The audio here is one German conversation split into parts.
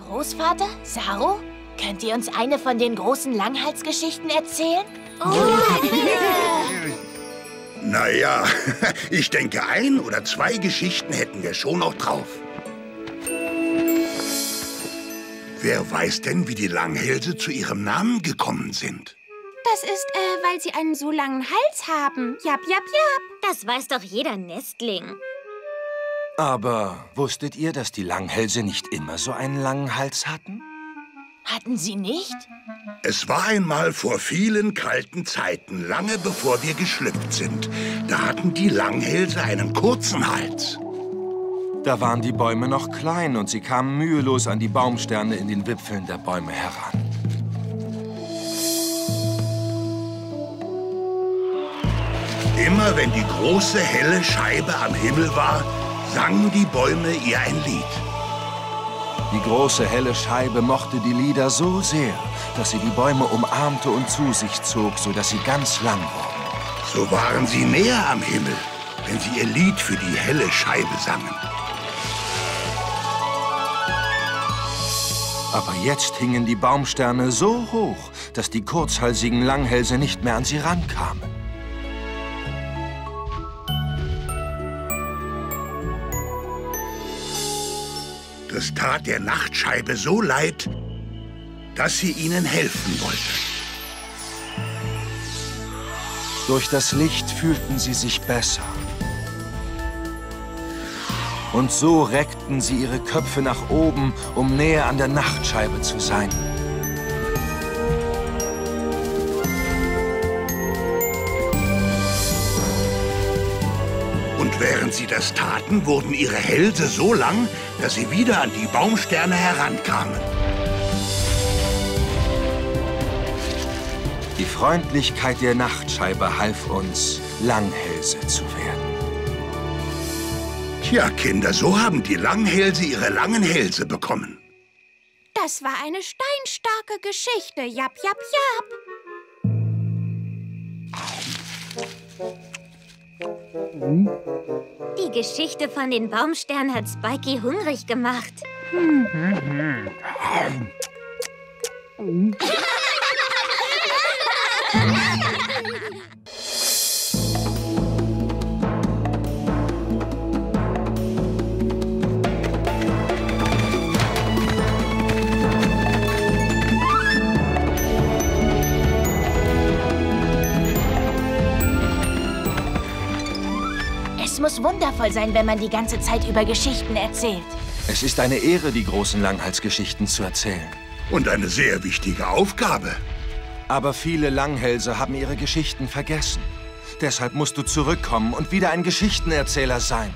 Großvater? Saro? Könnt ihr uns eine von den großen Langhalsgeschichten erzählen? Naja, ich denke, 1 oder 2 Geschichten hätten wir schon noch drauf. Wer weiß denn, wie die Langhälse zu ihrem Namen gekommen sind? Das ist, weil sie einen so langen Hals haben. Jap, jap, jap. Das weiß doch jeder Nestling. Aber wusstet ihr, dass die Langhälse nicht immer so einen langen Hals hatten? Hatten sie nicht? Es war einmal vor vielen kalten Zeiten, lange bevor wir geschlüpft sind. Da hatten die Langhälse einen kurzen Hals. Da waren die Bäume noch klein und sie kamen mühelos an die Baumsterne in den Wipfeln der Bäume heran. Immer wenn die große, helle Scheibe am Himmel war, sangen die Bäume ihr ein Lied. Die große, helle Scheibe mochte die Lieder so sehr, dass sie die Bäume umarmte und zu sich zog, sodass sie ganz lang wurden. So waren sie näher am Himmel, wenn sie ihr Lied für die helle Scheibe sangen. Aber jetzt hingen die Baumsterne so hoch, dass die kurzhalsigen Langhälse nicht mehr an sie rankamen. Das tat der Nachtscheibe so leid, dass sie ihnen helfen wollte. Durch das Licht fühlten sie sich besser. Und so reckten sie ihre Köpfe nach oben, um näher an der Nachtscheibe zu sein. Und während sie das taten, wurden ihre Hälse so lang, dass sie wieder an die Baumsterne herankamen. Die Freundlichkeit der Nachtscheibe half uns, Langhälse zu werden. Tja, Kinder, so haben die Langhälse ihre langen Hälse bekommen. Das war eine steinstarke Geschichte. Jap, jap, jap. Die Geschichte von den Baumsternen hat Spikey hungrig gemacht. Es muss wundervoll sein, wenn man die ganze Zeit über Geschichten erzählt. Es ist eine Ehre, die großen Langhalsgeschichten zu erzählen. Und eine sehr wichtige Aufgabe. Aber viele Langhälse haben ihre Geschichten vergessen. Deshalb musst du zurückkommen und wieder ein Geschichtenerzähler sein.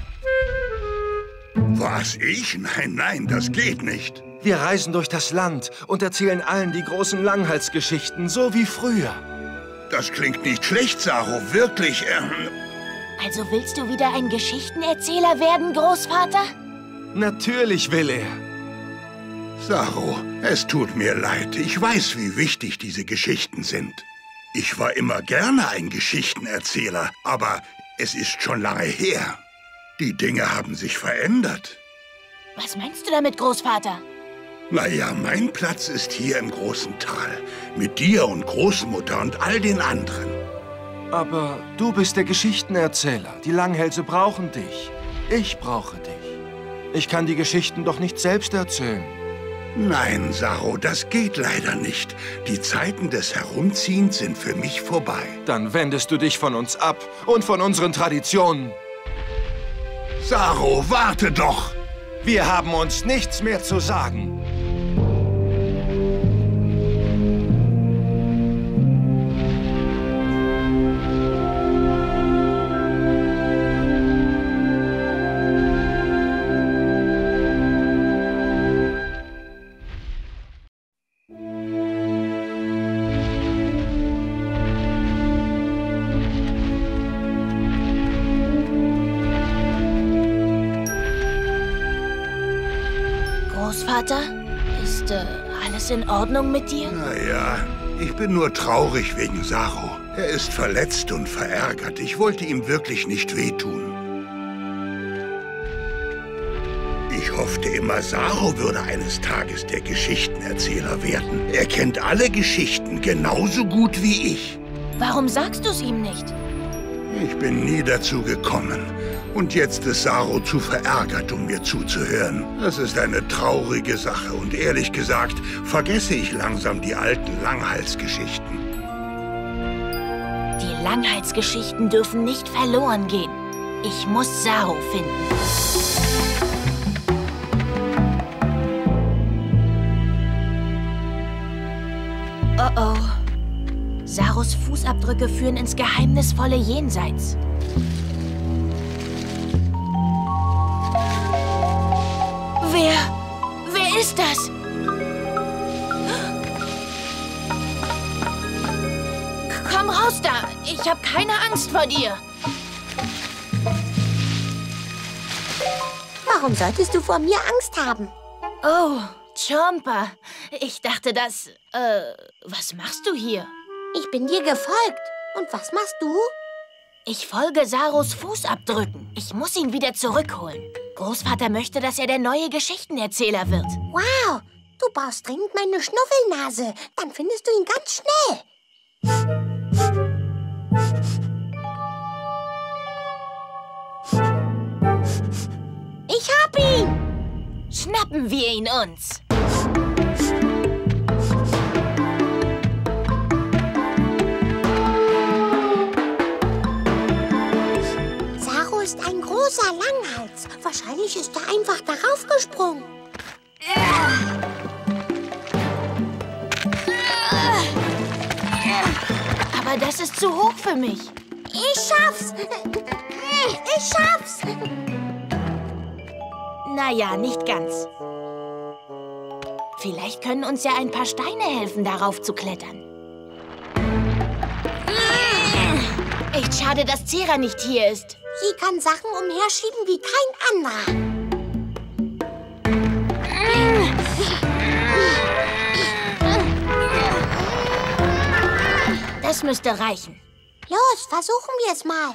Was, ich? Nein, nein, das geht nicht. Wir reisen durch das Land und erzählen allen die großen Langhalsgeschichten, so wie früher. Das klingt nicht schlecht, Saro, wirklich. Also willst du wieder ein Geschichtenerzähler werden, Großvater? Natürlich will er. Saro, es tut mir leid. Ich weiß, wie wichtig diese Geschichten sind. Ich war immer gerne ein Geschichtenerzähler, aber es ist schon lange her. Die Dinge haben sich verändert. Was meinst du damit, Großvater? Naja, mein Platz ist hier im großen Tal. Mit dir und Großmutter und all den anderen. Aber du bist der Geschichtenerzähler. Die Langhälse brauchen dich. Ich brauche dich. Ich kann die Geschichten doch nicht selbst erzählen. Nein, Saro, das geht leider nicht. Die Zeiten des Herumziehens sind für mich vorbei. Dann wendest du dich von uns ab und von unseren Traditionen. Saro, warte doch! Wir haben uns nichts mehr zu sagen. Großvater, ist alles in Ordnung mit dir? Naja, ich bin nur traurig wegen Saro. Er ist verletzt und verärgert. Ich wollte ihm wirklich nicht wehtun. Ich Ich hoffte immer, Saro würde eines Tages der Geschichtenerzähler werden. Er kennt alle Geschichten genauso gut wie ich. Warum sagst du es ihm nicht? Ich bin nie dazu gekommen. Und jetzt ist Saro zu verärgert, um mir zuzuhören. Das ist eine traurige Sache und ehrlich gesagt vergesse ich langsam die alten Langhalsgeschichten. Die Langhalsgeschichten dürfen nicht verloren gehen. Ich muss Saro finden. Oh oh. Saros Fußabdrücke führen ins geheimnisvolle Jenseits. Wer ist das? Komm raus da! Ich habe keine Angst vor dir. Warum solltest du vor mir Angst haben? Oh, Chomper. Ich dachte, was machst du hier? Ich bin dir gefolgt. Und was machst du? Ich folge Saros Fußabdrücken. Ich muss ihn wieder zurückholen. Großvater möchte, dass er der neue Geschichtenerzähler wird. Wow, du brauchst dringend meine Schnuffelnase. Dann findest du ihn ganz schnell. Ich hab ihn! Schnappen wir ihn uns! Saro ist ein großer Langhals. Wahrscheinlich ist er einfach darauf gesprungen. Aber das ist zu hoch für mich. Ich schaff's! Ich schaff's! Naja, nicht ganz. Vielleicht können uns ja ein paar Steine helfen, darauf zu klettern. Echt schade, dass Zera nicht hier ist. Sie kann Sachen umherschieben wie kein anderer. Das müsste reichen. Los, versuchen wir es mal.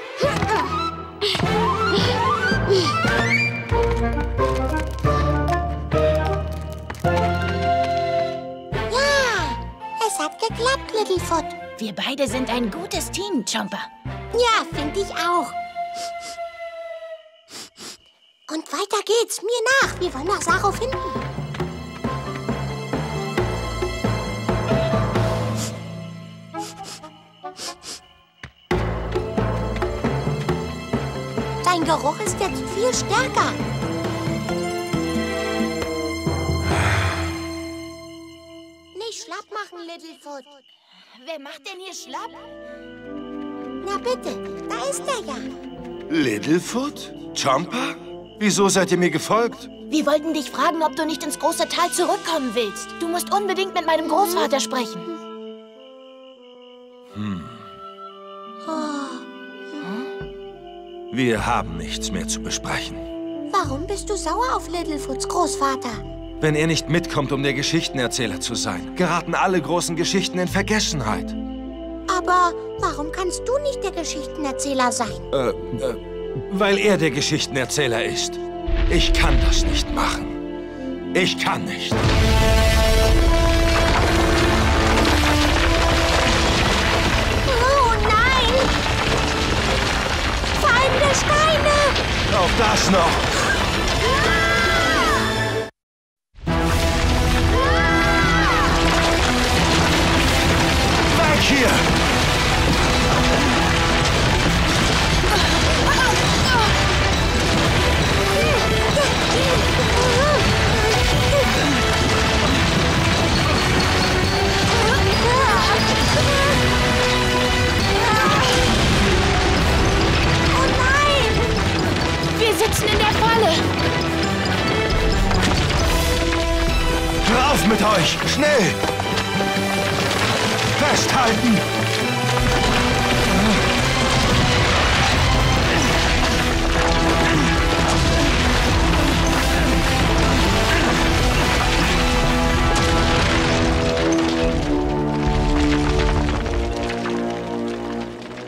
Ja, es hat geklappt, Littlefoot. Wir beide sind ein gutes Team, Chomper. Ja, finde ich auch. Und weiter geht's, mir nach. Wir wollen nach Saro finden. Sein Geruch ist jetzt viel stärker. Nicht schlapp machen, Littlefoot. Wer macht denn hier schlapp? Na bitte, da ist er ja. Littlefoot? Chomper? Wieso seid ihr mir gefolgt? Wir wollten dich fragen, ob du nicht ins große Tal zurückkommen willst. Du musst unbedingt mit meinem Großvater sprechen. Wir haben nichts mehr zu besprechen. Warum bist du sauer auf Littlefoots Großvater? Wenn er nicht mitkommt, um der Geschichtenerzähler zu sein, geraten alle großen Geschichten in Vergessenheit. Aber warum kannst du nicht der Geschichtenerzähler sein? Weil er der Geschichtenerzähler ist. Ich kann das nicht machen. Ich kann nicht. Oh nein! Fallende Steine! Auch das noch. Weg hier! Sitzen in der Falle. Rauf mit euch! Schnell! Festhalten!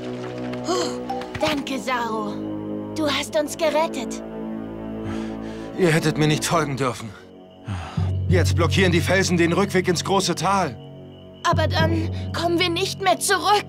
Danke, Saro. Du hast uns gerettet. Ihr hättet mir nicht folgen dürfen. Jetzt blockieren die Felsen den Rückweg ins große Tal. Aber dann kommen wir nicht mehr zurück.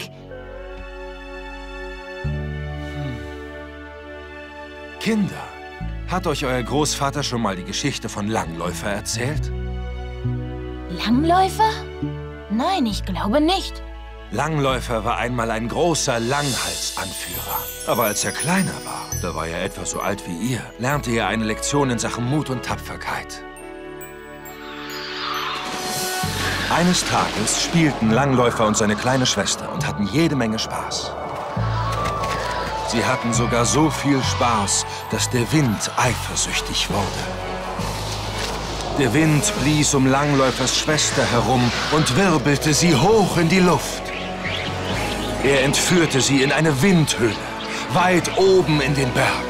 Kinder, hat euch euer Großvater schon mal die Geschichte von Langläufer erzählt? Langläufer? Nein, ich glaube nicht. Langläufer war einmal ein großer Langhalsanführer. Aber als er kleiner war, da war er etwa so alt wie ihr, lernte er eine Lektion in Sachen Mut und Tapferkeit. Eines Tages spielten Langläufer und seine kleine Schwester und hatten jede Menge Spaß. Sie hatten sogar so viel Spaß, dass der Wind eifersüchtig wurde. Der Wind blies um Langläufers Schwester herum und wirbelte sie hoch in die Luft. Er entführte sie in eine Windhöhle, weit oben in den Bergen.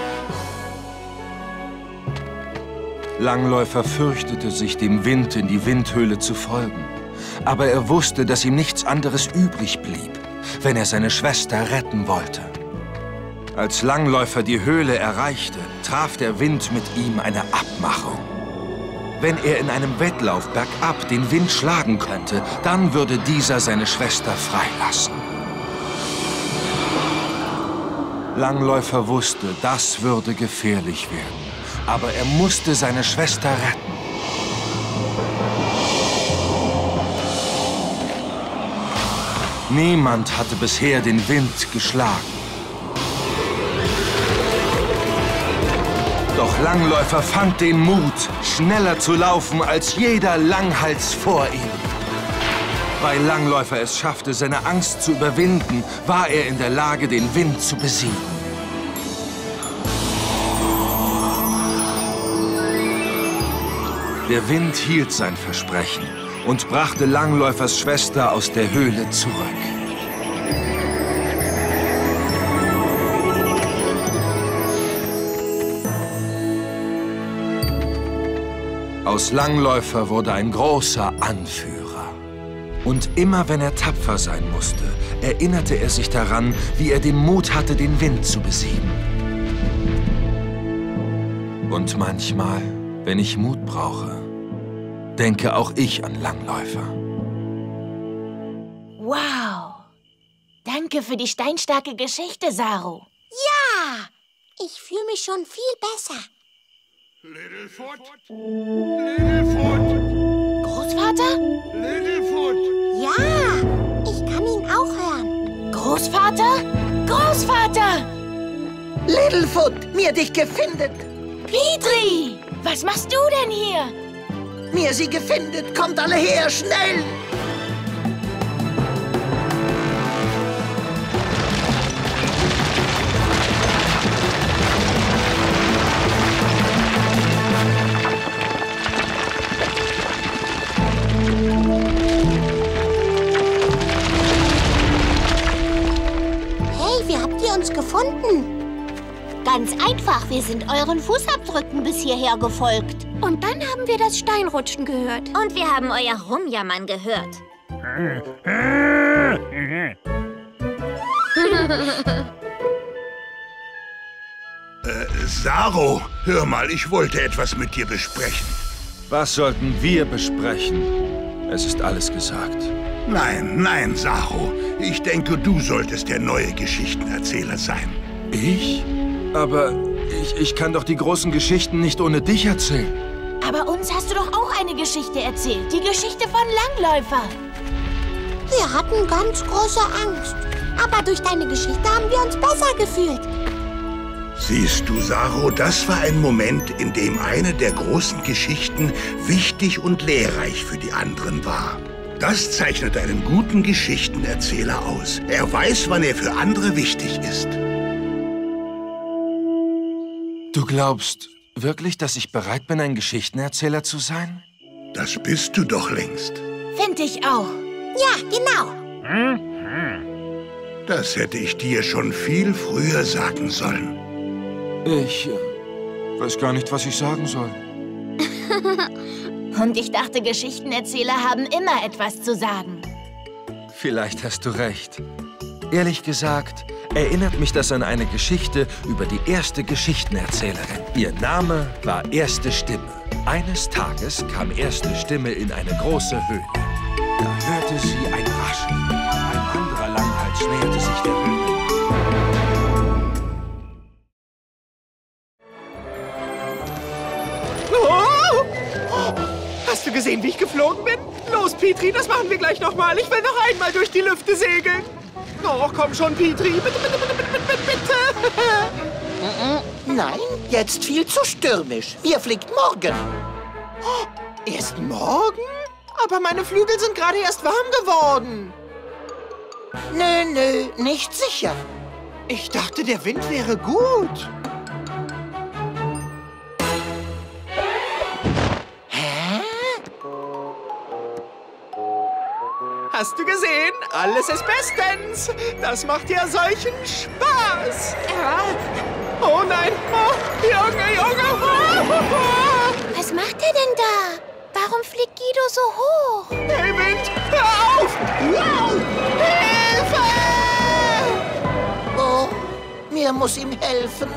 Langläufer fürchtete sich, dem Wind in die Windhöhle zu folgen. Aber er wusste, dass ihm nichts anderes übrig blieb, wenn er seine Schwester retten wollte. Als Langläufer die Höhle erreichte, traf der Wind mit ihm eine Abmachung. Wenn er in einem Wettlauf bergab den Wind schlagen könnte, dann würde dieser seine Schwester freilassen. Langläufer wusste, das würde gefährlich werden. Aber er musste seine Schwester retten. Niemand hatte bisher den Wind geschlagen. Doch Langläufer fand den Mut, schneller zu laufen als jeder Langhals vor ihm. Weil Langläufer es schaffte, seine Angst zu überwinden, war er in der Lage, den Wind zu besiegen. Der Wind hielt sein Versprechen und brachte Langläufers Schwester aus der Höhle zurück. Aus Langläufer wurde ein großer Anführer. Und immer wenn er tapfer sein musste, erinnerte er sich daran, wie er den Mut hatte, den Wind zu besiegen. Und manchmal, wenn ich Mut brauche, denke auch ich an Langläufer. Wow! Danke für die steinstarke Geschichte, Saru. Ja, ich fühle mich schon viel besser. Littlefoot! Littlefoot! Großvater? Littlefoot! Ja, ich kann ihn auch hören. Großvater? Großvater! Littlefoot, mir dich gefindet. Petri! Was machst du denn hier? Mir sie gefindet. Kommt alle her, schnell! Hey, wie habt ihr uns gefunden? Ganz einfach, wir sind euren Fußabdrücken bis hierher gefolgt. Und dann haben wir das Steinrutschen gehört. Und wir haben euer Rumjammern gehört. Saru, hör mal, ich wollte etwas mit dir besprechen. Was sollten wir besprechen? Es ist alles gesagt. Nein, nein, Saru. Ich denke, du solltest der neue Geschichtenerzähler sein. Ich? Aber ich kann doch die großen Geschichten nicht ohne dich erzählen. Aber uns hast du doch auch eine Geschichte erzählt. Die Geschichte von Langläufer. Wir hatten ganz große Angst. Aber durch deine Geschichte haben wir uns besser gefühlt. Siehst du, Saru, das war ein Moment, in dem eine der großen Geschichten wichtig und lehrreich für die anderen war. Das zeichnet einen guten Geschichtenerzähler aus. Er weiß, wann er für andere wichtig ist. Du glaubst wirklich, dass ich bereit bin, ein Geschichtenerzähler zu sein? Das bist du doch längst. Finde ich auch. Ja, genau. Das hätte ich dir schon viel früher sagen sollen. Ich weiß gar nicht, was ich sagen soll. Und ich dachte, Geschichtenerzähler haben immer etwas zu sagen. Vielleicht hast du recht. Ehrlich gesagt, erinnert mich das an eine Geschichte über die erste Geschichtenerzählerin. Ihr Name war Erste Stimme. Eines Tages kam Erste Stimme in eine große Höhle. Da hörte sie ein Rascheln. Ein anderer Langhals näherte sich der Höhle. Hast du gesehen, wie ich geflogen bin? Los, Petri, das machen wir gleich nochmal. Ich will noch einmal durch die Lüfte segeln. Oh, komm schon, Petri. Bitte, bitte, bitte, bitte, bitte, bitte. Nein, jetzt viel zu stürmisch. Wir fliegt morgen. Erst morgen? Aber meine Flügel sind gerade erst warm geworden. Nö, nicht sicher. Ich dachte, der Wind wäre gut. Hast du gesehen? Alles ist bestens. Das macht ja solchen Spaß. Oh nein. Oh, Junge. Was macht er denn da? Warum fliegt Guido so hoch? Hey, Wind, hör auf! Wow! Hilfe! Oh, mir muss ihm helfen.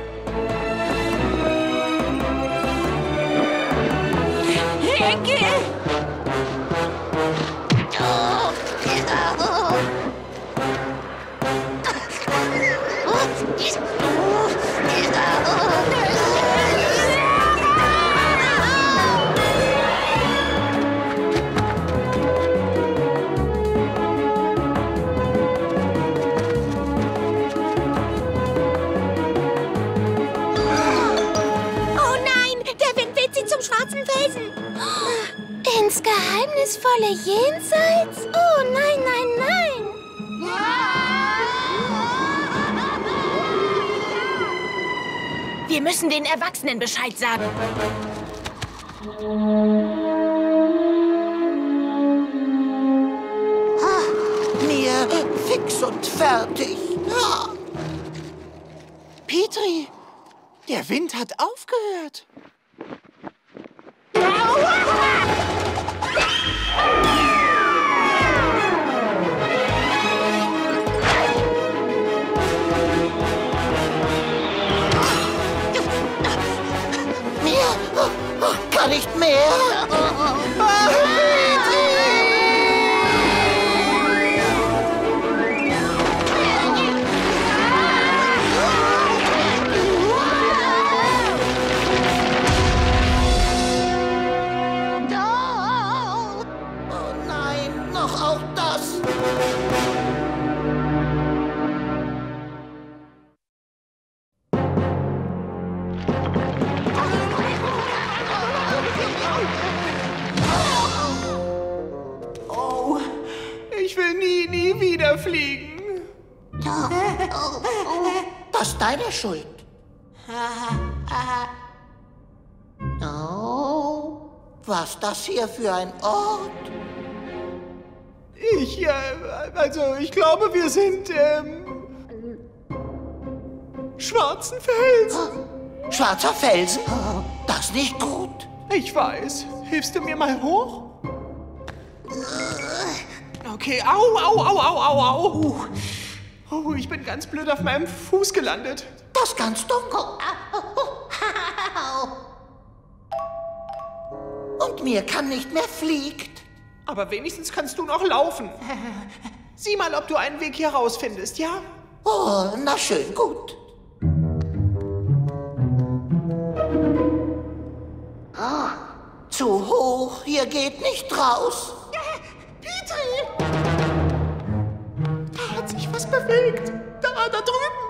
Zum schwarzen Felsen. Ins geheimnisvolle Jenseits? Oh, nein. Wir müssen den Erwachsenen Bescheid sagen. Mir fix und fertig. Petri, der Wind hat aufgehört. Kann nicht mehr. Oh nein, noch auch das. Ich will nie wieder fliegen. Das ist deine Schuld. Oh, was das hier für ein Ort? Ich glaube, wir sind schwarzen Felsen. Schwarzer Felsen? Das ist nicht gut. Ich weiß. Hilfst du mir mal hoch? Okay, au. Oh, ich bin ganz blöd auf meinem Fuß gelandet. Das ist ganz dunkel. Und mir kann nicht mehr fliegt. Aber wenigstens kannst du noch laufen. Sieh mal, ob du einen Weg hier rausfindest, ja? Oh, na schön, gut. Zu hoch, hier geht nicht raus. Petri! Da hat sich was bewegt. Da drüben.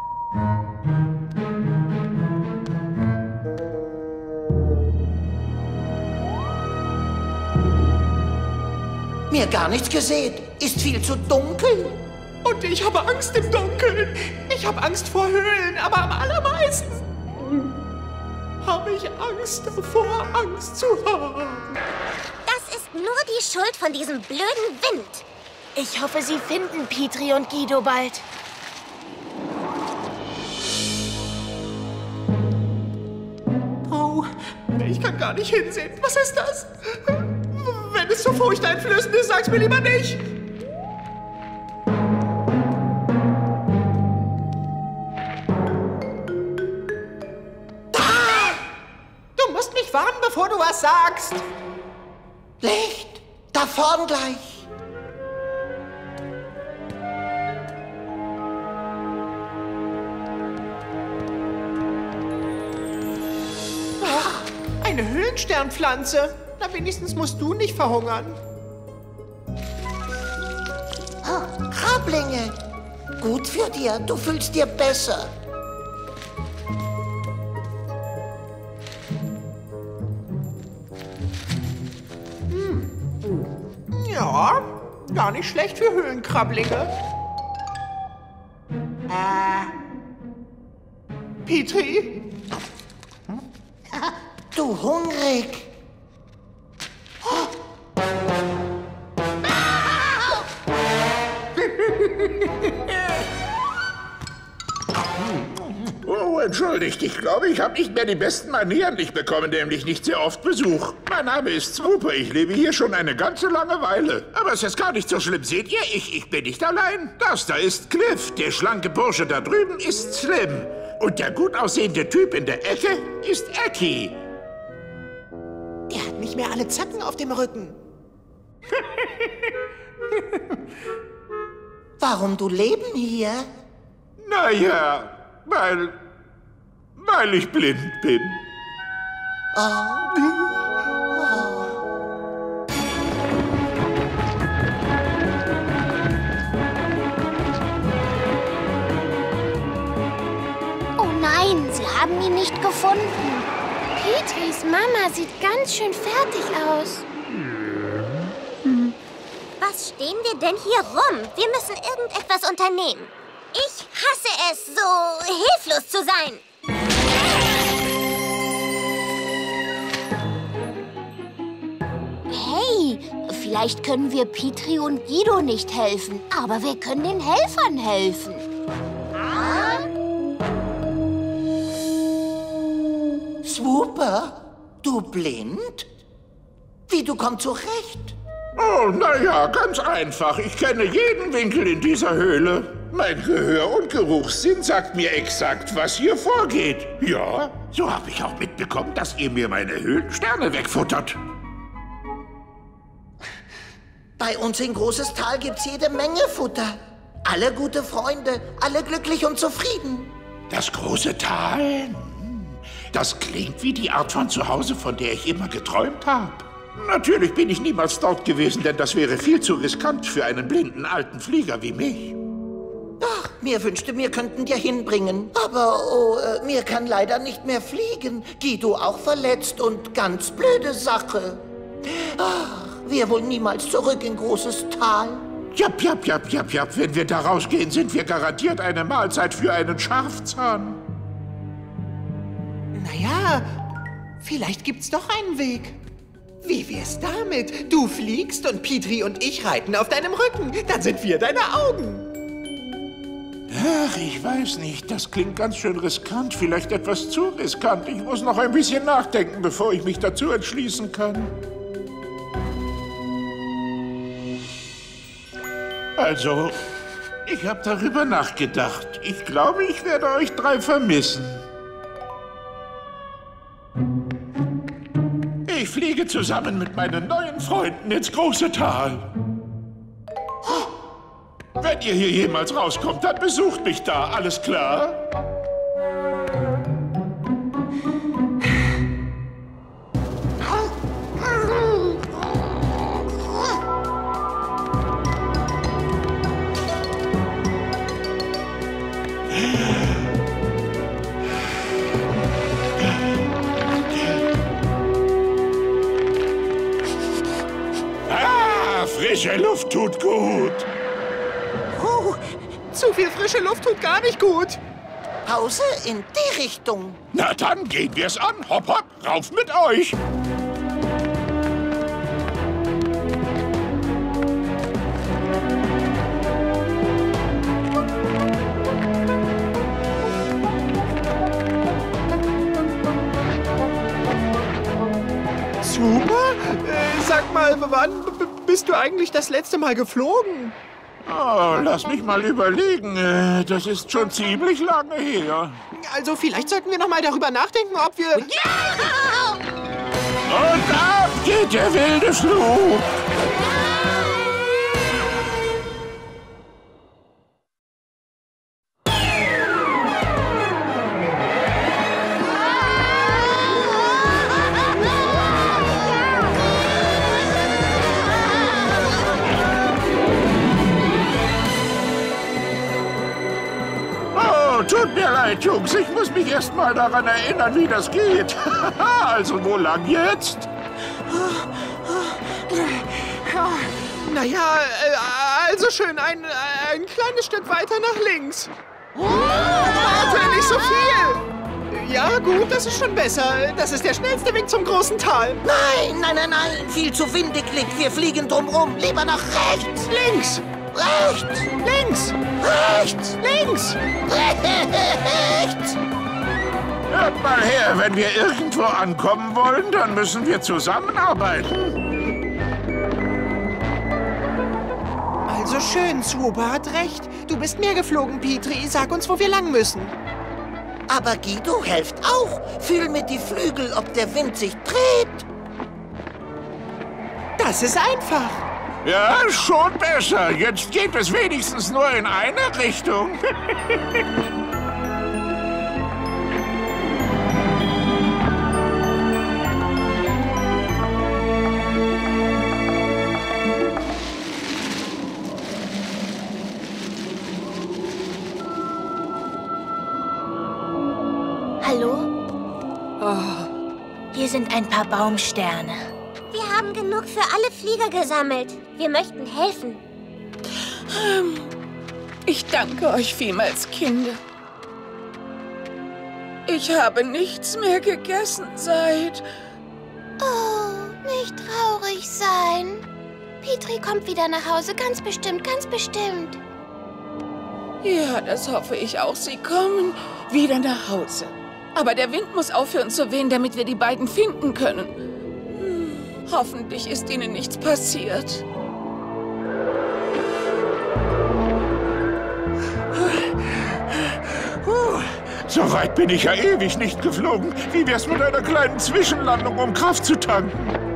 Mir gar nichts gesehen. Ist viel zu dunkel. Und ich habe Angst im Dunkeln. Ich habe Angst vor Höhlen, aber am allermeisten habe ich Angst davor, Angst zu haben. Das ist nur die Schuld von diesem blöden Wind. Ich hoffe, Sie finden Petri und Guido bald. Oh, ich kann gar nicht hinsehen. Was ist das? Wenn es so furchteinflößend ist, sag's mir lieber nicht. dich warnen, bevor du was sagst. Licht, da vorn gleich. Eine Höhlensternpflanze. Na, wenigstens musst du nicht verhungern. Oh, Krablinge. Gut für dir, du fühlst dir besser. Ja, gar nicht schlecht für Höhlenkrablinge. Petri? Du hungrig. Oh, entschuldigt, ich glaube, ich habe nicht mehr die besten Manieren. Ich bekomme nämlich nicht sehr oft Besuch. Mein Name ist Swooper, ich lebe hier schon eine ganze lange Weile. Aber es ist gar nicht so schlimm, seht ihr? Ich bin nicht allein. Das da ist Cliff, der schlanke Bursche da drüben ist Slim. Und der gut aussehende Typ in der Ecke ist Ecki. Er hat nicht mehr alle Zacken auf dem Rücken. Warum du Leben hier? Naja, weil ich blind bin. Oh nein, sie haben ihn nicht gefunden. Petris Mama sieht ganz schön fertig aus. Was stehen wir denn hier rum? Wir müssen irgendetwas unternehmen. Ich hasse es, so hilflos zu sein. Hey, vielleicht können wir Petri und Guido nicht helfen, aber wir können den Helfern helfen. Swooper, du blind? Wie, du kommst zurecht? Oh, naja, ganz einfach. Ich kenne jeden Winkel in dieser Höhle. Mein Gehör- und Geruchssinn sagt mir exakt, was hier vorgeht. Ja, so habe ich auch mitbekommen, dass ihr mir meine Höhlensterne wegfuttert. Bei uns in Großes Tal gibt's jede Menge Futter. Alle gute Freunde, alle glücklich und zufrieden. Das große Tal? Das klingt wie die Art von Zuhause, von der ich immer geträumt habe. Natürlich bin ich niemals dort gewesen, denn das wäre viel zu riskant für einen blinden alten Flieger wie mich. Ach, mir wünschte, wir könnten dir hinbringen. Aber, mir kann leider nicht mehr fliegen. Guido auch verletzt und ganz blöde Sache. Ach, wir wollen niemals zurück in Großes Tal. Japp. Wenn wir da rausgehen, sind wir garantiert eine Mahlzeit für einen Schafzahn. Naja, vielleicht gibt's doch einen Weg. Wie wär's damit? Du fliegst und Petri und ich reiten auf deinem Rücken. Dann sind wir deine Augen. Ach, ich weiß nicht. Das klingt ganz schön riskant. Vielleicht etwas zu riskant. Ich muss noch ein bisschen nachdenken, bevor ich mich dazu entschließen kann. Also, ich habe darüber nachgedacht. Ich glaube, ich werde euch 3 vermissen. Ich fliege zusammen mit meinen neuen Freunden ins große Tal. Wenn ihr hier jemals rauskommt, dann besucht mich da. Alles klar? Frische Luft tut gut. Zu viel frische Luft tut gar nicht gut. Pause in die Richtung. Na dann gehen wir's an. Hopp, hopp, rauf mit euch. Super? Sag mal, wann bist du eigentlich das letzte Mal geflogen? Oh, lass mich mal überlegen. Das ist schon ziemlich lange her. Also vielleicht sollten wir noch mal darüber nachdenken, ob wir... Und ab geht der wilde Flug. Tut mir leid, Jungs. Ich muss mich erst mal daran erinnern, wie das geht. Also, wo lang jetzt? Naja, also schön ein kleines Stück weiter nach links. Warte, nicht so viel. Ja, gut, das ist schon besser. Das ist der schnellste Weg zum großen Tal. Nein, nein, nein, nein. Viel zu windig liegt. Wir fliegen drumrum. Lieber nach rechts. Links. Rechts. Links. Rechts. Links. Rechts. Hört mal her, wenn wir irgendwo ankommen wollen, dann müssen wir zusammenarbeiten. Also schön, Swooper hat recht. Du bist mehr geflogen, Petrie. Sag uns, wo wir lang müssen. Aber Guido, helft auch. Fühl mit die Flügel, ob der Wind sich dreht. Das ist einfach. Ja, schon besser. Jetzt geht es wenigstens nur in eine Richtung. Hallo? Hier sind ein paar Baumsterne. Wir haben genug für alle Flieger gesammelt. Wir möchten helfen. Ich danke euch vielmals, Kinder. Ich habe nichts mehr gegessen seit... Oh, nicht traurig sein. Petrie kommt wieder nach Hause, ganz bestimmt, ganz bestimmt. Ja, das hoffe ich auch. Sie kommen wieder nach Hause. Aber der Wind muss aufhören zu wehen, damit wir die beiden finden können. Hoffentlich ist ihnen nichts passiert. So weit bin ich ja ewig nicht geflogen. Wie wär's mit einer kleinen Zwischenlandung, um Kraft zu tanken?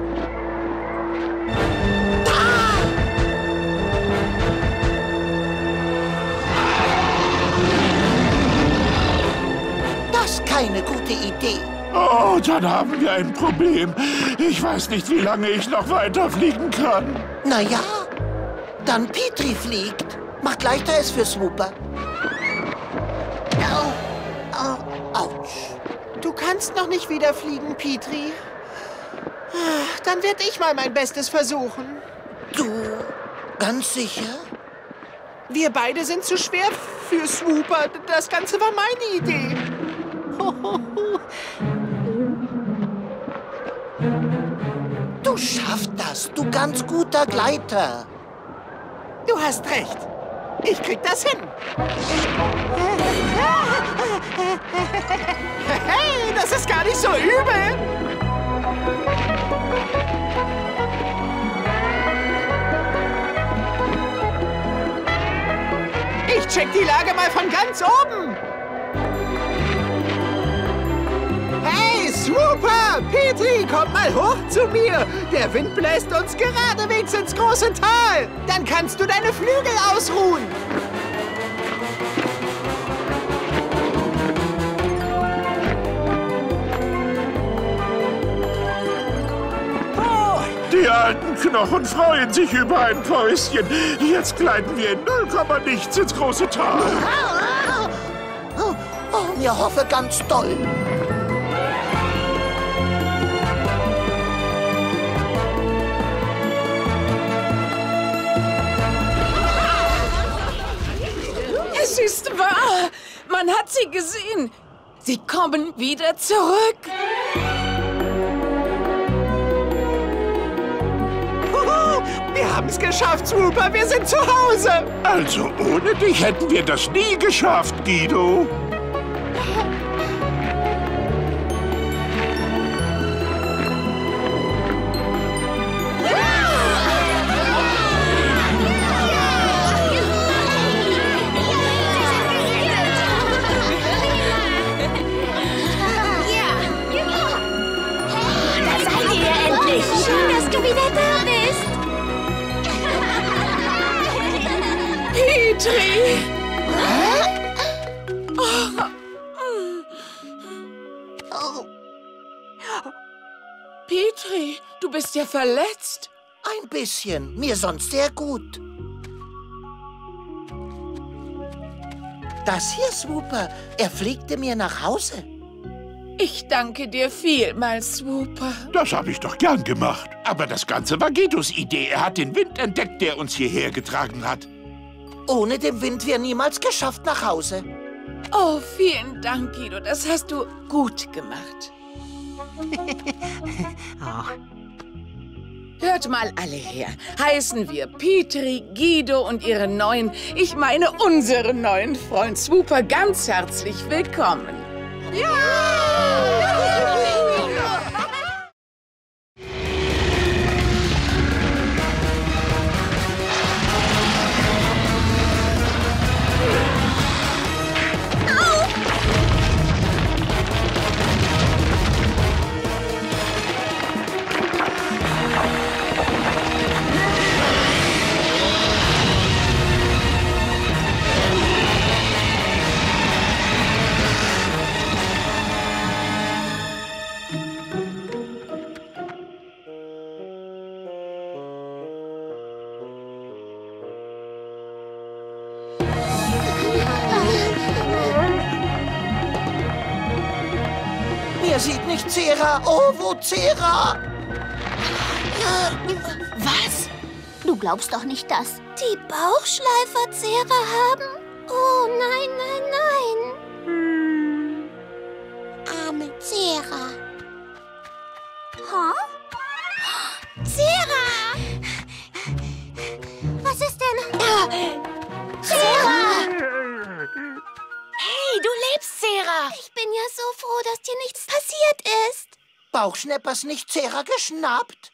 Das ist keine gute Idee. Oh, dann haben wir ein Problem. Ich weiß nicht, wie lange ich noch weiter fliegen kann. Na ja, dann Petrie fliegt. Macht leichter es für Swooper. Autsch. Du kannst noch nicht wieder fliegen, Petrie. Dann werde ich mal mein Bestes versuchen. Du, ganz sicher? Wir beide sind zu schwer für Swooper. Das Ganze war meine Idee. Du schaffst das, du ganz guter Gleiter. Du hast recht. Ich krieg das hin. Hey, das ist gar nicht so übel. Ich check die Lage mal von ganz oben. Hey, Swooper! Petrie, komm mal hoch zu mir. Der Wind bläst uns geradewegs ins große Tal. Dann kannst du deine Flügel ausruhen. Die alten Knochen freuen sich über ein Päuschen. Jetzt gleiten wir in 0, nichts ins große Tal. Oh, mir hoffe ganz doll. Es ist wahr. Man hat sie gesehen. Sie kommen wieder zurück. Wir haben es geschafft, Swooper. Wir sind zu Hause. Also ohne dich hätten wir das nie geschafft, Guido. Da seid ihr wieder da bist. Petri! Petri, du bist ja verletzt. Ein bisschen, mir sonst sehr gut. Das hier, Swooper, er pflegte mir nach Hause. Ich danke dir vielmals, Swooper. Das habe ich doch gern gemacht. Aber das Ganze war Guidos Idee. Er hat den Wind entdeckt, der uns hierher getragen hat. Ohne den Wind wäre niemals geschafft nach Hause. Oh, vielen Dank, Guido. Das hast du gut gemacht. Hört mal alle her. Heißen wir Petri, Guido und ihren neuen, ich meine unseren neuen Freund Swooper ganz herzlich willkommen. Mir sieht nicht Zera. Oh, wo Zera? Was? Du glaubst doch nicht, dass die Bauchschleifer Zera haben? Oh, nein, nein, nein. Arme Zera. Zera! Was ist denn? Zera! Hey, du lebst, Zera! Ich bin ja so froh, dass dir nichts passiert ist. Bauchschneppers nicht Zera geschnappt?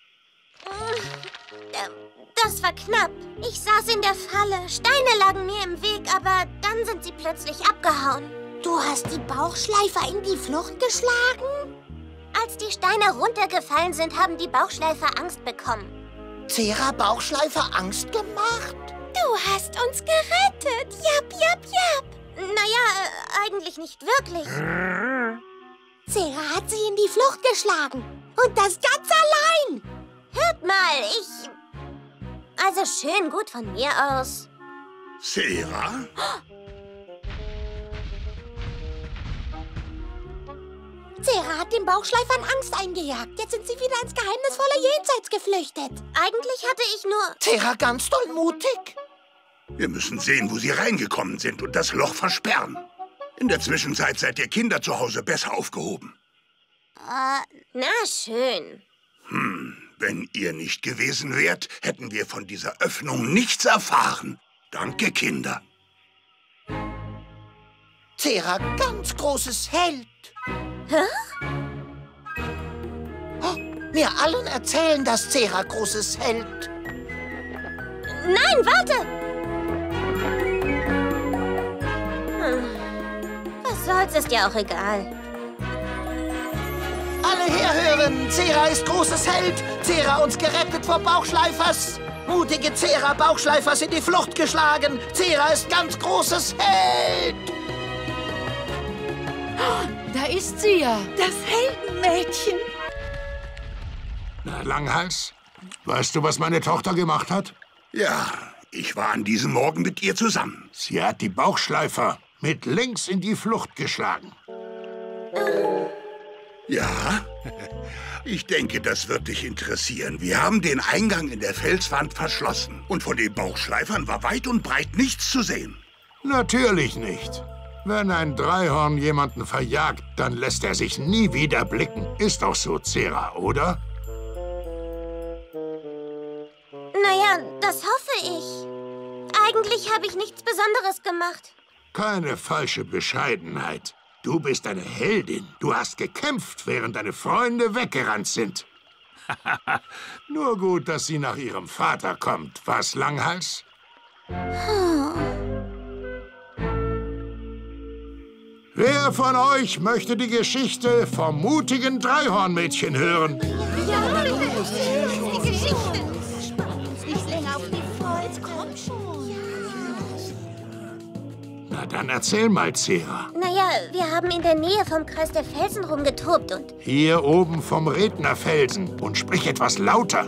Das war knapp. Ich saß in der Falle. Steine lagen mir im Weg, aber dann sind sie plötzlich abgehauen. Du hast die Bauchschleifer in die Flucht geschlagen? Als die Steine runtergefallen sind, haben die Bauchschleifer Angst bekommen. Zera Bauchschleifer Angst gemacht? Du hast uns gerettet. Jap, jap, jap. Naja, eigentlich nicht wirklich. Zera hat sie in die Flucht geschlagen. Und das ganz allein. Hört mal, Also schön gut von mir aus. Zera? Zera hat den Bauchschleifern Angst eingejagt. Jetzt sind sie wieder ins geheimnisvolle Jenseits geflüchtet. Eigentlich hatte ich nur... Zera ganz doll mutig. Wir müssen sehen, wo sie reingekommen sind und das Loch versperren. In der Zwischenzeit seid ihr Kinder zu Hause besser aufgehoben. Na schön. Wenn ihr nicht gewesen wärt, hätten wir von dieser Öffnung nichts erfahren. Danke, Kinder. Zera ganz großes Held. Hä? Oh, mir allen erzählen, dass Zera großes Held. Nein, warte! Was soll's, ist ja auch egal. Alle herhören! Zera ist großes Held! Zera uns gerettet vor Bauchschleifers! Mutige Zera Bauchschleifers in die Flucht geschlagen! Zera ist ganz großes Held! Da ist sie ja, das Heldenmädchen. Na, Langhals, weißt du, was meine Tochter gemacht hat? Ja, ich war an diesem Morgen mit ihr zusammen. Sie hat die Bauchschleifer mit links in die Flucht geschlagen. Ja? Ich denke, das wird dich interessieren. Wir haben den Eingang in der Felswand verschlossen. Und von den Bauchschleifern war weit und breit nichts zu sehen. Natürlich nicht. Wenn ein Dreihorn jemanden verjagt, dann lässt er sich nie wieder blicken. Ist doch so, Zera, oder? Naja, das hoffe ich. Eigentlich habe ich nichts Besonderes gemacht. Keine falsche Bescheidenheit. Du bist eine Heldin. Du hast gekämpft, während deine Freunde weggerannt sind. Nur gut, dass sie nach ihrem Vater kommt. Was, Langhals? Wer Wer von euch möchte die Geschichte vom mutigen Dreihornmädchen hören? Ja, die Geschichte. Spannen uns nicht länger auf die Folge. Komm schon. Na dann erzähl mal, Zera. Naja, wir haben in der Nähe vom Kreis der Felsen rumgetobt und... Hier oben vom Rednerfelsen. Und sprich etwas lauter.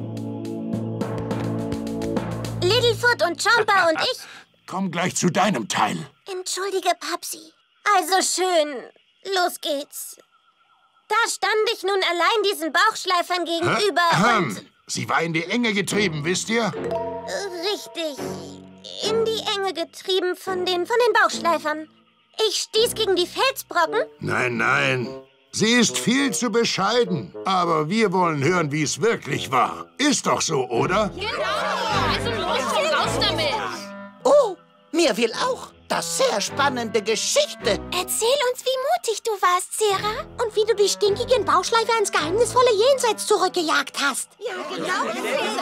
Littlefoot und Chomper und ich... Komm gleich zu deinem Teil. Entschuldige, Papsi. Also schön. Los geht's. Da stand ich nun allein diesen Bauchschleifern gegenüber und... Sie war in die Enge getrieben, wisst ihr? Richtig. In die Enge getrieben von den Bauchschleifern. Ich stieß gegen die Felsbrocken. Nein, nein. Sie ist viel zu bescheiden. Aber wir wollen hören, wie es wirklich war. Ist doch so, oder? Also raus damit! Oh, mir will auch. Das sehr spannende Geschichte. Erzähl uns, wie mutig du warst, Zera. Und wie du die stinkigen Bauchschleifer ins geheimnisvolle Jenseits zurückgejagt hast. Ja, genau.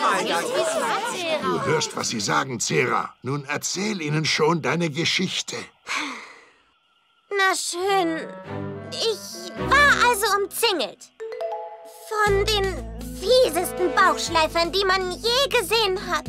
Du hörst, was sie sagen, Zera. Nun erzähl ihnen schon deine Geschichte. Na schön. Ich war also umzingelt. Von den fiesesten Bauchschleifern, die man je gesehen hat.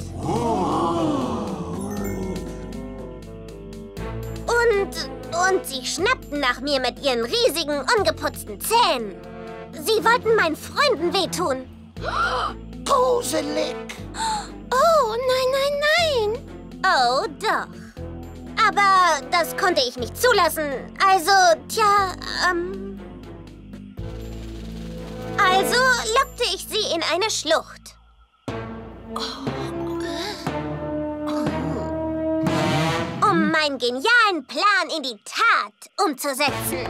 Und sie schnappten nach mir mit ihren riesigen, ungeputzten Zähnen. Sie wollten meinen Freunden wehtun. Gruselig. Oh, nein. Oh, doch. Aber das konnte ich nicht zulassen. Also, Also lockte ich sie in eine Schlucht. Um meinen genialen Plan in die Tat umzusetzen.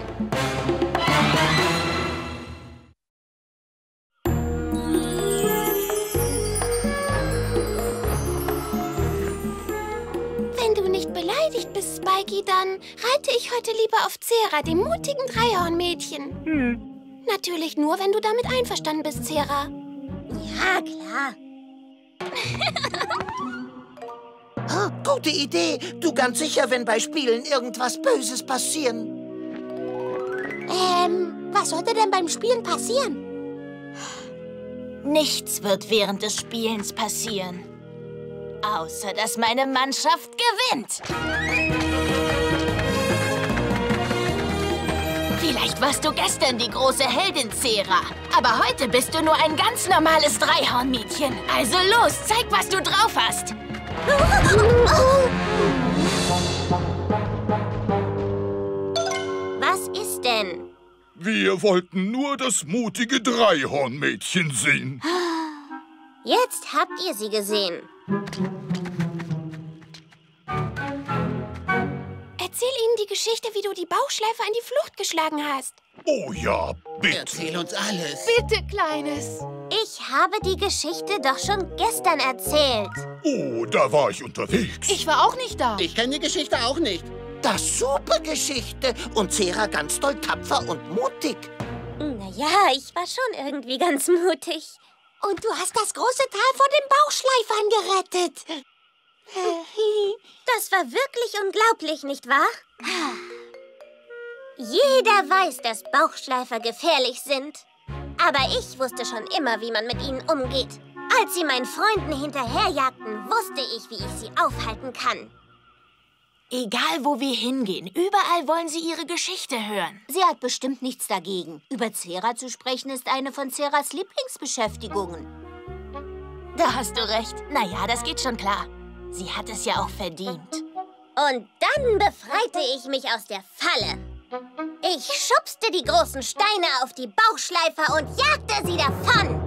Wenn du nicht beleidigt bist, Spikey, dann reite ich heute lieber auf Zera, dem mutigen Dreihornmädchen. Natürlich nur, wenn du damit einverstanden bist, Zera. Ja, klar. Oh, gute Idee. Du ganz sicher, wenn bei Spielen irgendwas Böses passieren. Was sollte denn beim Spielen passieren? Nichts wird während des Spielens passieren. Außer, dass meine Mannschaft gewinnt. Vielleicht warst du gestern die große Heldin, Zera. Aber heute bist du nur ein ganz normales Dreihornmädchen. Also los, zeig, was du drauf hast. Was ist denn? Wir wollten nur das mutige Dreihornmädchen sehen. Jetzt habt ihr sie gesehen. Erzähl ihnen die Geschichte, wie du die Bauchschleifer in die Flucht geschlagen hast. Oh ja, bitte. Erzähl uns alles. Bitte, Kleines. Ich habe die Geschichte doch schon gestern erzählt. Oh, da war ich unterwegs. Ich war auch nicht da. Ich kenne die Geschichte auch nicht. Das super Geschichte. Und Zera ganz doll tapfer und mutig. Naja, ich war schon irgendwie ganz mutig. Und du hast das große Tal vor den Bauchschleifern gerettet. Das war wirklich unglaublich, nicht wahr? Jeder weiß, dass Bauchschleifer gefährlich sind. Aber ich wusste schon immer, wie man mit ihnen umgeht. Als sie meinen Freunden hinterherjagten, wusste ich, wie ich sie aufhalten kann. Egal, wo wir hingehen, überall wollen sie ihre Geschichte hören. Sie hat bestimmt nichts dagegen. Über Zera zu sprechen ist eine von Zeras Lieblingsbeschäftigungen. Da hast du recht. Naja, das geht schon klar. Sie hat es ja auch verdient. Und dann befreite ich mich aus der Falle. Ich schubste die großen Steine auf die Bauchschleifer und jagte sie davon.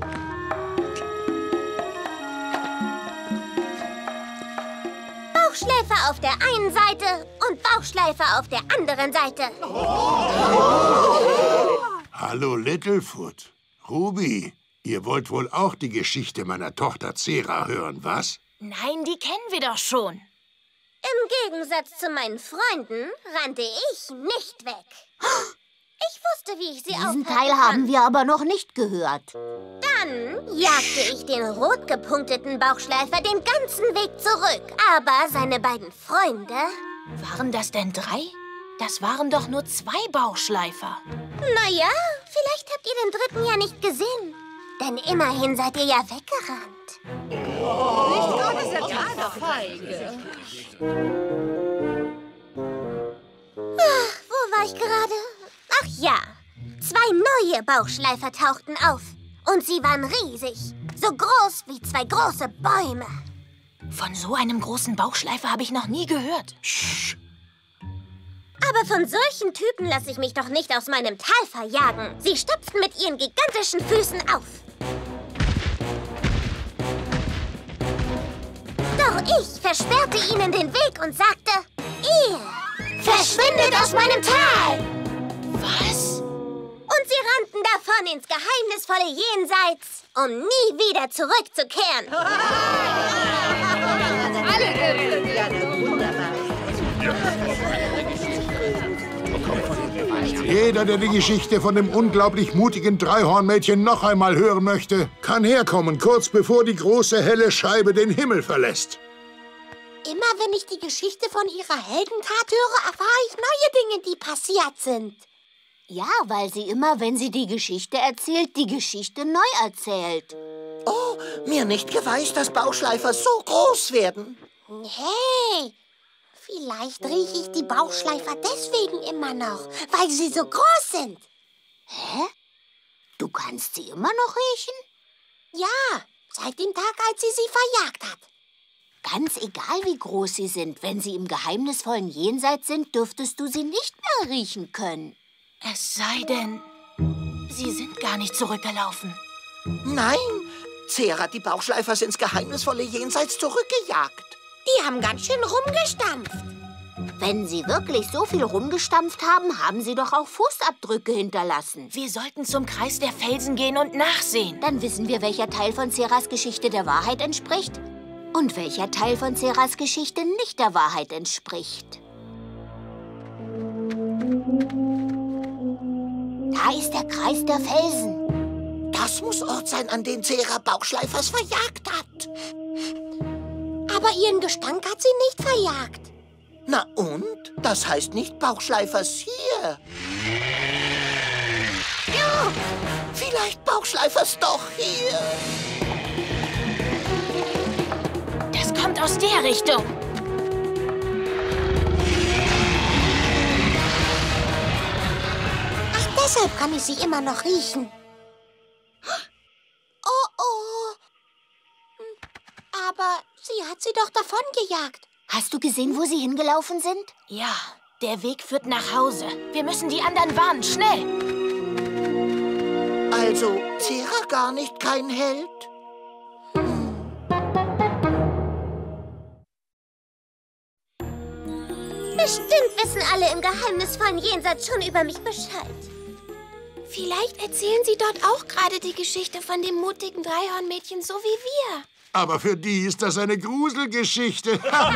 Bauchschleifer auf der einen Seite und Bauchschleifer auf der anderen Seite. Hallo, Littlefoot. Ruby, ihr wollt wohl auch die Geschichte meiner Tochter Zera hören, was? Nein, die kennen wir doch schon. Im Gegensatz zu meinen Freunden rannte ich nicht weg. Ich wusste, wie ich sie aufhalten kann. Diesen Teil haben wir aber noch nicht gehört. Dann jagte ich den rot gepunkteten Bauchschleifer den ganzen Weg zurück. Aber seine beiden Freunde... Waren das denn 3? Das waren doch nur 2 Bauchschleifer. Naja, vielleicht habt ihr den dritten ja nicht gesehen. Denn immerhin seid ihr ja weggerannt. Ach, wo war ich gerade? Ach ja, 2 neue Bauchschleifer tauchten auf. Und sie waren riesig. So groß wie 2 große Bäume. Von so einem großen Bauchschleifer habe ich noch nie gehört. Psst. Aber von solchen Typen lasse ich mich doch nicht aus meinem Tal verjagen. Sie stapften mit ihren gigantischen Füßen auf. Doch ich versperrte ihnen den Weg und sagte, ihr verschwindet aus meinem Tal! Was? Und sie rannten davon ins geheimnisvolle Jenseits, um nie wieder zurückzukehren. Jeder, der die Geschichte von dem unglaublich mutigen Dreihornmädchen noch einmal hören möchte, kann herkommen, kurz bevor die große helle Scheibe den Himmel verlässt. Immer wenn ich die Geschichte von ihrer Heldentat höre, erfahre ich neue Dinge, die passiert sind. Ja, weil sie immer, wenn sie die Geschichte erzählt, die Geschichte neu erzählt. Oh, mir nicht geweißt, dass Bauchschleifer so groß werden. Hey, vielleicht rieche ich die Bauchschleifer deswegen immer noch, weil sie so groß sind. Hä? Du kannst sie immer noch riechen? Ja, seit dem Tag, als sie verjagt hat. Ganz egal, wie groß sie sind, wenn sie im geheimnisvollen Jenseits sind, dürftest du sie nicht mehr riechen können. Es sei denn, sie sind gar nicht zurückgelaufen. Nein, Zera hat die Bauchschleifers ins geheimnisvolle Jenseits zurückgejagt. Die haben ganz schön rumgestampft. Wenn sie wirklich so viel rumgestampft haben, haben sie doch auch Fußabdrücke hinterlassen. Wir sollten zum Kreis der Felsen gehen und nachsehen. Dann wissen wir, welcher Teil von Zeras Geschichte der Wahrheit entspricht und welcher Teil von Zeras Geschichte nicht der Wahrheit entspricht. Da ist der Kreis der Felsen. Das muss Ort sein, an den Zera Bauchschleifers verjagt hat. Aber ihren Gestank hat sie nicht verjagt. Na und? Das heißt nicht Bauchschleifers hier. Ja, vielleicht Bauchschleifers doch hier. Das kommt aus der Richtung. Ach, deshalb kann ich sie immer noch riechen. Oh, oh. Aber sie hat sie doch davongejagt. Hast du gesehen, wo sie hingelaufen sind? Ja, der Weg führt nach Hause. Wir müssen die anderen warnen, schnell. Also, Zera gar nicht kein Held? Bestimmt wissen alle im geheimnisvollen Jenseits schon über mich Bescheid. Vielleicht erzählen sie dort auch gerade die Geschichte von dem mutigen Dreihornmädchen, so wie wir. Aber für die ist das eine Gruselgeschichte.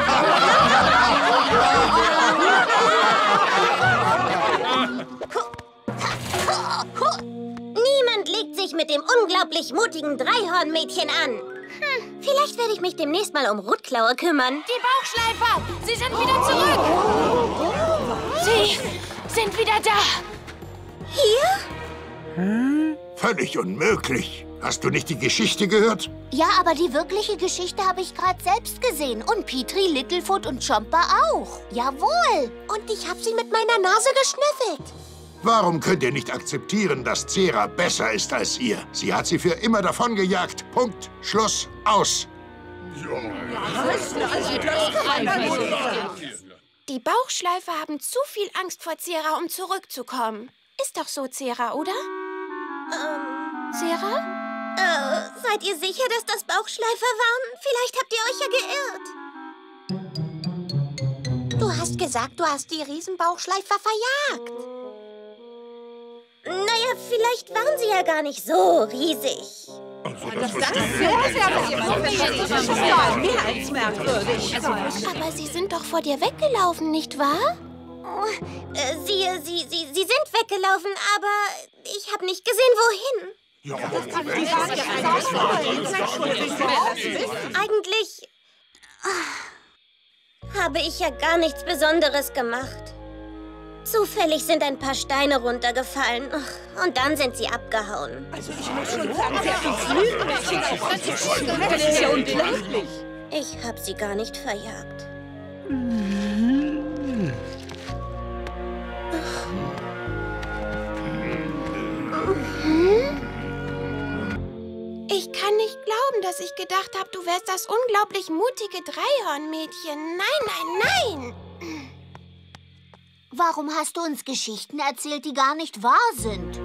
Niemand legt sich mit dem unglaublich mutigen Dreihornmädchen an. Vielleicht werde ich mich demnächst mal um Rotklaue kümmern. Die Bauchschleifer! Sie sind wieder zurück! Sie sind wieder da! Hier? Völlig unmöglich. Hast du nicht die Geschichte gehört? Ja, aber die wirkliche Geschichte habe ich gerade selbst gesehen. Und Petrie, Littlefoot und Chomper auch. Jawohl. Und ich habe sie mit meiner Nase geschnüffelt. Warum könnt ihr nicht akzeptieren, dass Zera besser ist als ihr? Sie hat sie für immer davongejagt. Punkt. Schluss. Aus. Die Bauchschleifer haben zu viel Angst vor Zera, um zurückzukommen. Ist doch so, Zera, oder? Zera? Seid ihr sicher, dass das Bauchschleifer waren? Vielleicht habt ihr euch ja geirrt. Du hast gesagt, du hast die Riesenbauchschleifer verjagt. Naja, vielleicht waren sie ja gar nicht so riesig. Mehr als merkwürdig. Aber sie sind doch vor dir weggelaufen, nicht wahr? Sie sind weggelaufen, aber ich habe nicht gesehen, wohin. Eigentlich habe ich ja gar nichts Besonderes gemacht. Zufällig sind ein paar Steine runtergefallen. Und dann sind sie abgehauen. Also ich muss schon sagen, sie hat uns Lügen erzählt. Das ist ja unglaublich. Ich habe sie gar nicht verjagt. Ich kann nicht glauben, dass ich gedacht habe, du wärst das unglaublich mutige Dreihornmädchen. Nein, nein, nein. Warum hast du uns Geschichten erzählt, die gar nicht wahr sind?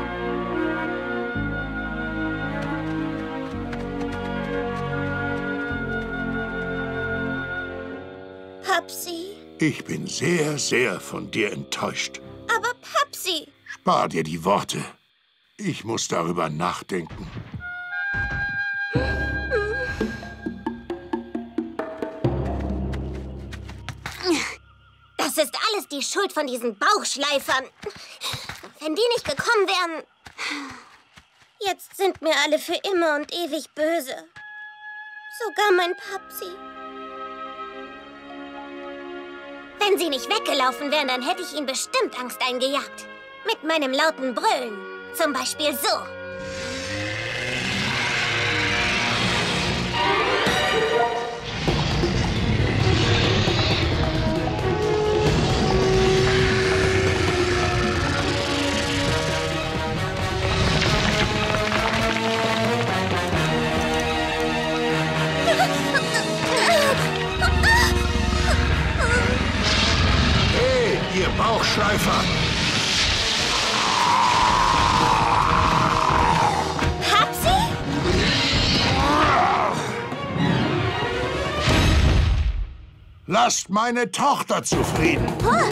Papsi. Ich bin sehr, sehr von dir enttäuscht. Aber Papsi. Spar dir die Worte. Ich muss darüber nachdenken. Das ist alles die Schuld von diesen Bauchschleifern. Wenn die nicht gekommen wären... Jetzt sind mir alle für immer und ewig böse. Sogar mein Papsi. Wenn sie nicht weggelaufen wären, dann hätte ich ihnen bestimmt Angst eingejagt. Mit meinem lauten Brüllen. Zum Beispiel so. Hey, ihr Bauchschleifer! Papsi? Lasst meine Tochter zufrieden.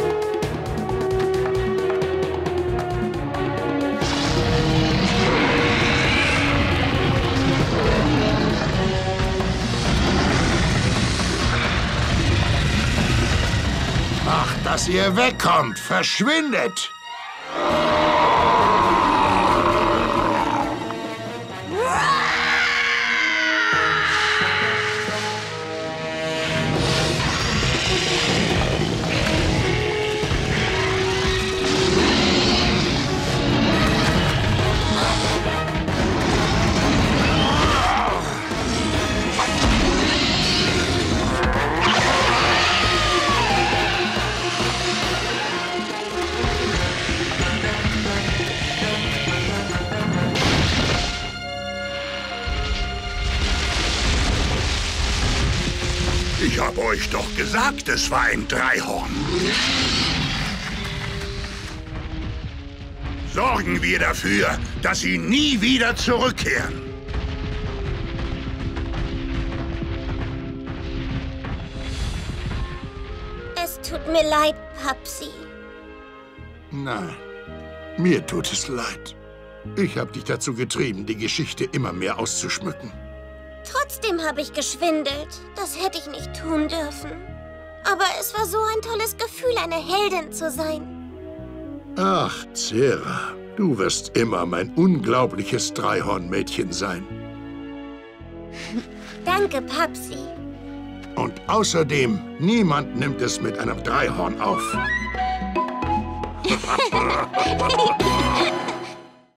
Macht, dass ihr wegkommt. Verschwindet! Ich habe euch doch gesagt, es war ein Dreihorn. Sorgen wir dafür, dass sie nie wieder zurückkehren. Es tut mir leid, Papsi. Nein, mir tut es leid. Ich habe dich dazu getrieben, die Geschichte immer mehr auszuschmücken. Trotzdem habe ich geschwindelt. Das hätte ich nicht tun dürfen. Aber es war so ein tolles Gefühl, eine Heldin zu sein. Ach, Zera, du wirst immer mein unglaubliches Dreihornmädchen sein. Danke, Papsi. Und außerdem, niemand nimmt es mit einem Dreihorn auf.